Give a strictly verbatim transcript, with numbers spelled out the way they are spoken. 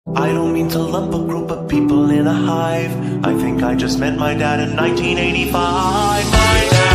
I don't mean to lump a group of people in a hive. I think I just met my dad in nineteen eighty-five. My dad